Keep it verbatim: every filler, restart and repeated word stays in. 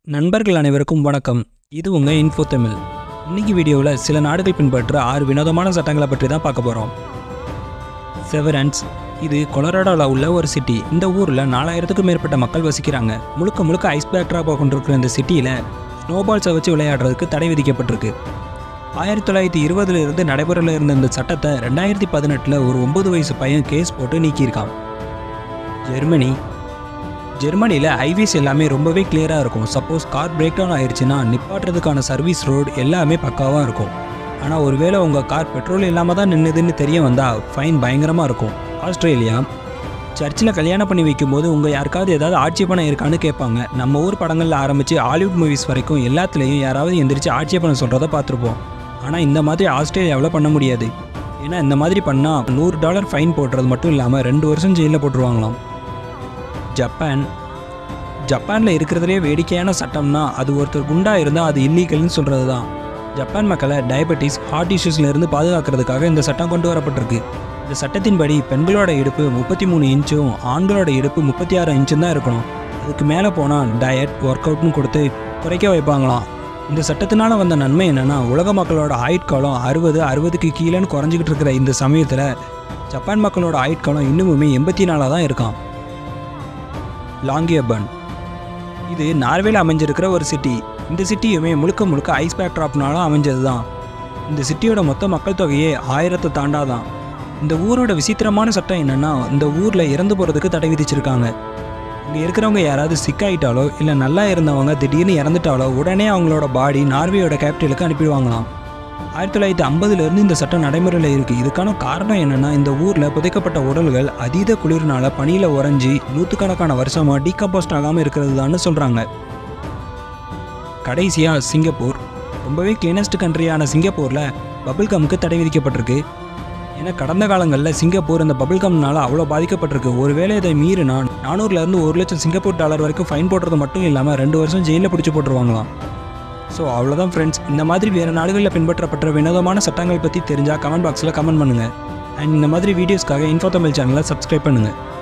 நண்பர்கள் அனைவருக்கும் வணக்கம். இது உங்க இன்ஃபோ தமிழ். இன்னைக்கு வீடியோவில் சில நாடுகள் பின்பற்ற ஆறு வினோதமான சட்டங்களை பற்றி தான் பார்க்க போகிறோம். செவரன்ஸ் இது கொலராடோவில் உள்ள ஒரு சிட்டி. இந்த ஊரில் நாலாயிரத்துக்கும் மேற்பட்ட மக்கள் வசிக்கிறாங்க. முழுக்க முழுக்க ஐஸ் பேக்ட்ராப்பாக கொண்டிருக்கிற இந்த சிட்டியில் ஸ்னோபால்ஸை வச்சு விளையாடுறதுக்கு தடை விதிக்கப்பட்டிருக்கு. ஆயிரத்தி தொள்ளாயிரத்தி இருபதுல இருந்து நடைமுறையில் இருந்த இந்த சட்டத்தை ரெண்டாயிரத்தி பதினெட்டில் ஒரு ஒன்பது வயசு பையன் கேஸ் போட்டு நீக்கியிருக்கான். ஜெர்மனி ஜெர்மனியில் ஹைவேஸ் எல்லாமே ரொம்பவே கிளியராக இருக்கும். சப்போஸ் கார் பிரேக் டவுன் ஆயிடுச்சுன்னா நிப்பாட்டுறதுக்கான சர்வீஸ் ரோடு எல்லாமே பக்காவாக இருக்கும். ஆனால் ஒருவேளை உங்கள் கார் பெட்ரோல் இல்லாமல் தான் நின்றுதுன்னு தெரிய வந்தால் ஃபைன் பயங்கரமாக இருக்கும். ஆஸ்திரேலியா சர்ச்சில் கல்யாணம் பண்ணி வைக்கும்போது உங்கள் யாருக்காவது ஏதாவது ஆட்சேபணம் இருக்கான்னு கேட்பாங்க. நம்ம ஊர் படங்களில் ஆரம்பித்து ஹாலிவுட் மூவிஸ் வரைக்கும் எல்லாத்துலேயும் யாராவது எந்திரிச்சு ஆட்சேபணம் சொல்கிறத பார்த்துருப்போம். ஆனால் இந்த மாதிரி ஆஸ்திரேலியாவில் பண்ண முடியாது. ஏன்னா இந்த மாதிரி பண்ணால் நூறு டாலர் ஃபைன் போடுறது மட்டும் இல்லாமல் ரெண்டு வருஷம் ஜெயிலில் போட்டுருவாங்களாம். ஜப்பான் ஜப்பானில் இருக்கிறதுலே வேடிக்கையான சட்டம்னா அது ஒருத்தர் குண்டா இருந்தால் அது இல்லீகல்னு சொல்கிறது தான். ஜப்பான் மக்களை டயபெட்டிஸ் ஹார்ட் இஷ்யூஸ்லேருந்து பாதுகாக்கிறதுக்காக இந்த சட்டம் கொண்டு வரப்பட்டிருக்கு. இந்த சட்டத்தின்படி பெண்களோட இடுப்பு முப்பத்தி மூணு இன்ச்சும் ஆண்களோட இடுப்பு முப்பத்தி ஆறு இன்ச்சும் தான் இருக்கணும். அதுக்கு மேலே போனால் டயட் ஒர்க் அவுட்னு கொடுத்து குறைக்க வைப்பாங்களாம். இந்த சட்டத்தினால வந்த நன்மை என்னென்னா உலக மக்களோட ஆயுட்காலம் அறுபது அறுபதுக்கு கீழேன்னு குறைஞ்சிக்கிட்டு இருக்கிற இந்த சமயத்தில் ஜப்பான் மக்களோட ஆயுட்காலம் இன்னுமுமே எண்பத்தி நாலாக தான் இருக்கான். லாங்கியபன் இது நார்வேல அமைஞ்சிருக்கிற ஒரு சிட்டி. இந்த சிட்டியுமே முழுக்க முழுக்க ஐஸ் பேக்ட்ராப்னால அமைஞ்சது தான். இந்த சிட்டியோட மொத்த மக்கள் தொகையே ஆயிரத்தை தாண்டாதான். இந்த ஊரோட விசித்திரமான சட்டம் என்னென்னா இந்த ஊரில் இறந்து போகிறதுக்கு தடை விதிச்சிருக்காங்க. இங்கே இருக்கிறவங்க யாராவது சிக்காயிட்டாலோ இல்லை நல்லா இருந்தவங்க திடீர்னு இறந்துட்டாலோ உடனே அவங்களோட பாடி நார்வேயோட கேபிட்டலுக்கு அனுப்பிடுவாங்களாம். ஆயிரத்தி தொள்ளாயிரத்தி ஐம்பதுலேருந்து இந்த சட்டம் நடைமுறையில் இருக்குது. இதுக்கான காரணம் என்னென்னா இந்த ஊரில் புதைக்கப்பட்ட உடல்கள் அதீத குளிர்னால பனியில் உறைஞ்சி நூற்றுக்கணக்கான வருஷமாக டீகம்போஸ்ட் ஆகாமல் இருக்கிறது தான் சொல்கிறாங்க. கடைசியாக சிங்கப்பூர் ரொம்பவே கிளீனஸ்ட் கண்ட்ரியான சிங்கப்பூரில் பபிள் கம்க்கு தடை விதிக்கப்பட்டிருக்கு. ஏன்னா கடந்த காலங்களில் சிங்கப்பூர் இந்த பபிள் கம்னால அவ்வளோ பாதிக்கப்பட்டிருக்கு. ஒருவேளை இதை மீறினா நானூறுலேருந்து ஒரு லட்சம் சிங்கப்பூர் டாலர் வரைக்கும் ஃபைன் போடுறது மட்டும் இல்லாமல் ரெண்டு வருஷம் ஜெயிலில் பிடிச்சி போட்டுருவாங்களாம். ஸோ அவ்வளோதான் ஃப்ரெண்ட்ஸ். இந்த மாதிரி வேறு நாடுகளில் பின்பற்றப்பட்ட வினோதமான சட்டங்கள் பற்றி தெரிஞ்சால் கமெண்ட் பாக்ஸில் கமெண்ட் பண்ணுங்கள். அண்ட் இந்த மாதிரி வீடியோஸ்க்காக இன்ஃபோ தமிழ் சேனலை சப்ஸ்கிரைப் பண்ணுங்கள்.